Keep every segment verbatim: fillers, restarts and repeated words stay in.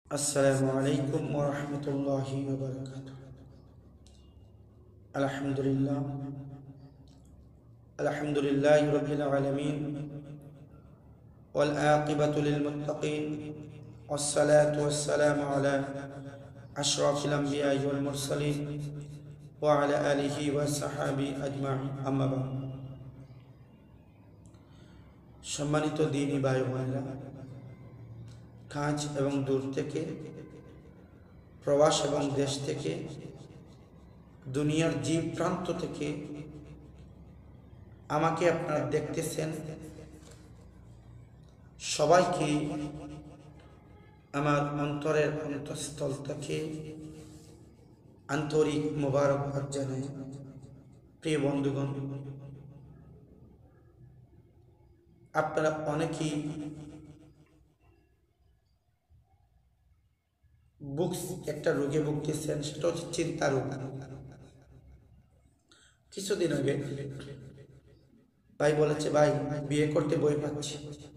السلام عليكم ورحمة الله وبركاته. الحمد لله الحمد لله رب العالمين والعاقبة للمتقين والصلاة والسلام على أشرف الأنبياء والمرسلين وعلى آله وصحبه أجمعين أما بعد সম্মানিত দ্বীনি ভাই বোনেরা, কাজ এবং দূর থেকে, প্রবাস এবং দেশ থেকে, দুনিয়ার জীব প্রান্ত থেকে আমাকে আপনারা দেখতেছেন, সবাইকে আমার অন্তরের অন্তঃস্থল থেকে আন্তরিক মোবারকবাদ জানাই। প্রিয় বন্ধুগণ, আপনারা অনেকেই বুকস একটা রোগে ভুগতেছেন, সেটা হচ্ছে চিন্তা রোগ। কিছুদিন আগে ভাই বলেছে, ভাই বিয়ে করতে বই পাচ্ছি।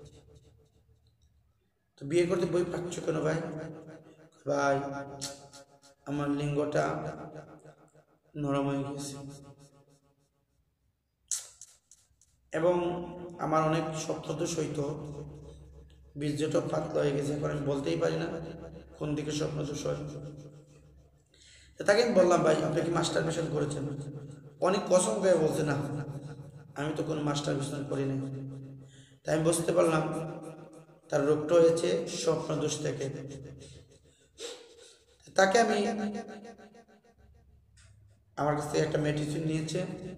তো বিয়ে করতে বই পাচ্ছ কেন ভাই? ভাই আমার লিঙ্গটা নরম হয়ে গেছে এবং আমার অনেক স্বপ্নদোষ হইতো, বীর্যটা পাতলা হয়ে গেছে, এখন আমি বলতেই পারি না কোন দিকে স্বপ্নদোষ হয়। তাকে আমি বললাম, ভাই আপনি কি মাস্টার মিশন করেছেন? অনেক কসম করে বলছে, না আমি তো কোনো মাস্টার মিশন করি নাই। তাই আমি বুঝতে পারলাম তার রোগটা হয়েছে স্বপ্নদোষ থেকে। তাকে আমি আমার কাছ থেকে একটা মেডিসিন নিয়েছে,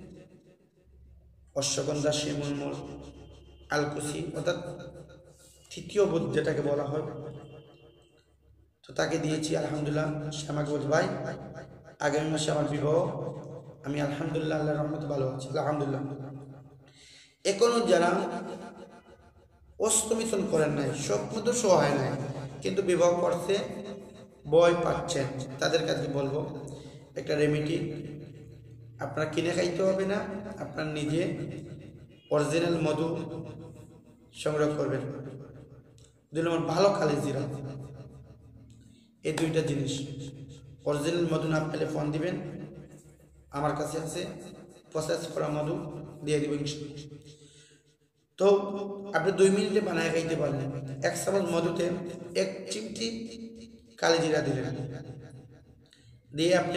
অশ্বগন্ধা, শিমুলমূল, আলকুসি, অর্থাৎ তৃতীয় বোধ যেটাকে বলা হয়। তো তাকে দিয়েছি, আলহামদুলিল্লাহ। সে আমাকে বলছে, ভাই আগামী মাসে আমার বিবাহ, আমি আলহামদুলিল্লাহ আল্লাহর রহমতে ভালো আছি, আলহামদুলিল্লাহ। এখনো যারা অস্তমিথন করেন নাই, স্বপ্নদোষ হয় নাই, কিন্তু বিবাহ করতে ভয় পাচ্ছেন, তাদের কাছে বলবো একটা রেমেডি আপনার কিনে খাইতে হবে না, আপনার নিজে অরিজিনাল মধু সংগ্রহ করবেন। দুই নম্বর ভালো কালিজিরা, এই দুইটা জিনিস। অরিজিনাল মধু না পেলে ফোন দিবেন, আমার কাছে আছে প্রসেস করা মধু, দিয়ে দিব। তো আপনি দুই মিনিটে বানায় খাইতে পারলেন। এক চামচ মধুতে এক চিমটি কালিজিরা দিলেন, দিয়ে আপনি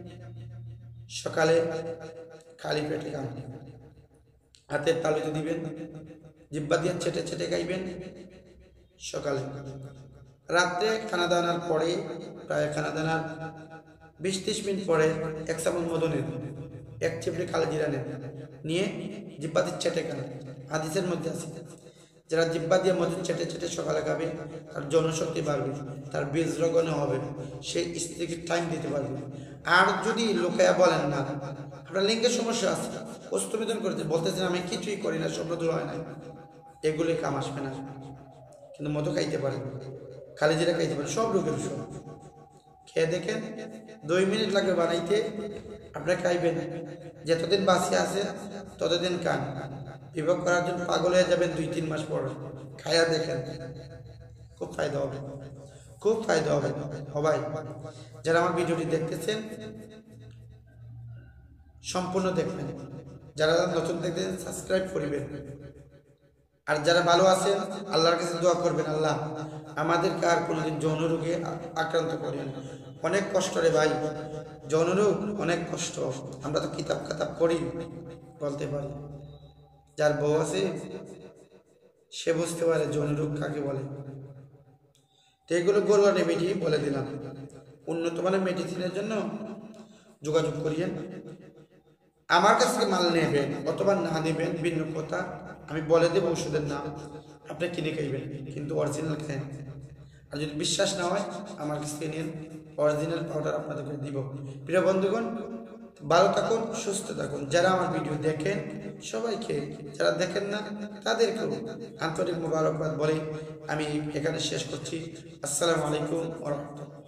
সকালে খালি পেটে খান, হাতের তালুতে দিবেন, জিব্বা দিয়ে ছেটে ছেটে খাইবেন সকালে। রাত্রে খানা দানার পরে, প্রায় খানা দানার বিশ ত্রিশ মিনিট পরে এক চামচ মধু নেন, এক চিমটি কালিজিরা নেন, নিয়ে জিব্বা দিয়ে ছেটে খান। হাদিসের মধ্যে আছে, যারা জিব্বা দিয়ে মধু ছেটে ছেটে সকালে খাবে, তার জনশক্তি বাড়বে, তার বীজ রোগনে হবে, সে স্ত্রীকে টাইম দিতে পারবে। আর যদি লোকেয়া বলেন, না আপনার লিঙ্গের সমস্যা আছে, অস্তমিথন করতে বলতেছেন আমি কিছুই করি না, স্বপ্নদোষ হয় না, এগুলি কাম আসবে না। কিন্তু মধু খাইতে পারেন, কালিজিরা খাইতে পারেন, সব রোগের ওষুধ। খেয়ে দেখেন, দুই মিনিট লাগবে বানাইতে, আপনারা খাইবেন। যতদিন বাঁচি আছে ততদিন খান, বিবাহ করার জন্য পাগল হয়ে যাবেন দুই তিন মাস পর। খাইয়া দেখেন, খুব ফায়দা হবে, খুব ফায়দা হবে। সবাই যারা আমার ভিডিওটি দেখতেছেন সম্পূর্ণ দেখবেন, যারা নতুন দেখতেছেন সাবস্ক্রাইব করবেন, আর যারা ভালো আছেন আল্লাহর কাছে দোয়া করবেন, আল্লাহ আমাদেরকে আর কোনোদিন যৌন রোগে আক্রান্ত করেন। অনেক কষ্ট রে ভাই, যৌন রোগ অনেক কষ্ট। আমরা তো কিতাব কাতাব করি, বলতে পারি। যার বউ আছে সে বুঝতে পারে যৌন রোগ কাকে বলে। তো এগুলো গরুয়া রেমেডি বলে দিলাম। উন্নত মানের মেডিসিনের জন্য যোগাযোগ করিয়েন, আমার কাছ থেকে মাল নেবেন অথবা না নেবেন ভিন্ন কথা, আমি বলে দেবো ওষুধের নাম, আপনি কিনে খাইবেন, কিন্তু অরিজিনাল খান। আর যদি বিশ্বাস না হয় আমার কাছ থেকে নিন, অরিজিনাল পাউডার আপনাদেরকে দিব। প্রিয় বন্ধুগণ, ভালো থাকুন, সুস্থ থাকুন। যারা আমার ভিডিও দেখেন সবাইকে, যারা দেখেন না তাদেরকেও আন্তরিক মোবারকবাদ বলে আমি এখানে শেষ করছি। আসসালামু আলাইকুম ওয়া রাহমাতুল্লাহ।